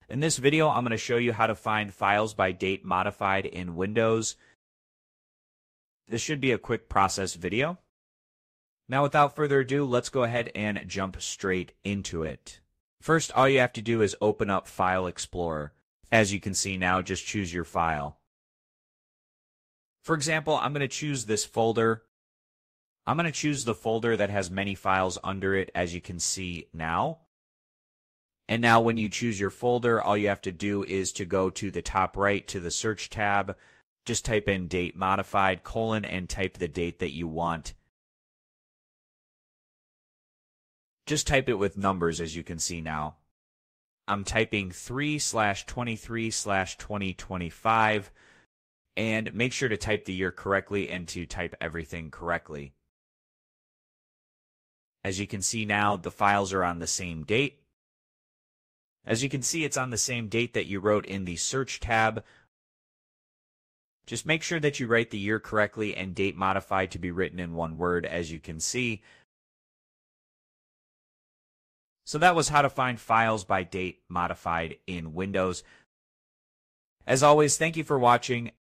In this video, I'm going to show you how to find files by date modified in Windows. This should be a quick process video. Now, without further ado, let's go ahead and jump straight into it. First, all you have to do is open up File Explorer. As you can see now, just choose your file. For example, I'm going to choose this folder. I'm going to choose the folder that has many files under it, as you can see now. And now when you choose your folder, all you have to do is to go to the top right to the search tab, just type in date modified, and type the date that you want. Just type it with numbers, as you can see now. I'm typing 3/23/2025, and make sure to type the year correctly and to type everything correctly. As you can see now, the files are on the same date. As you can see, it's on the same date that you wrote in the search tab. Just make sure that you write the year correctly and date modified to be written in one word, as you can see. So that was how to find files by date modified in Windows. As always, thank you for watching.